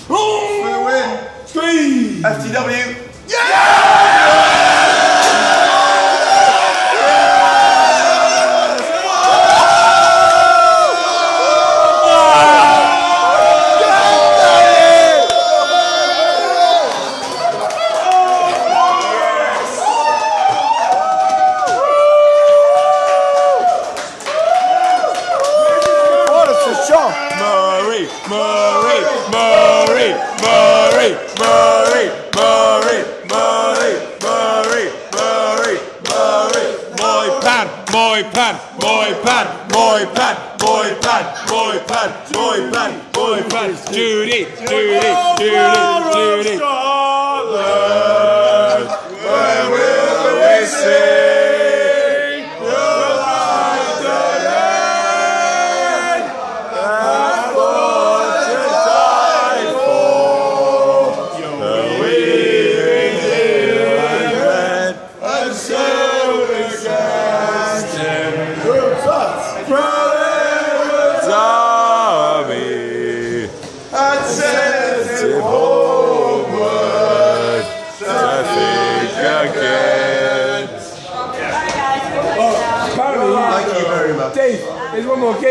For the win. Squeeze. FTW. Murray, Murray, Murray, Murray, Murray, Murray, Murray, Murray, Murray, Murray, Moi pan, Moi pan, Moi pan, Moi pan, Moi pan, Moi pan, Moi pan, Moi pan, Judy, Judy, Judy, Judy. Scotland, where will we sing? And sent him homeward, traffic again. Thank you very much. Dave, there's one more game.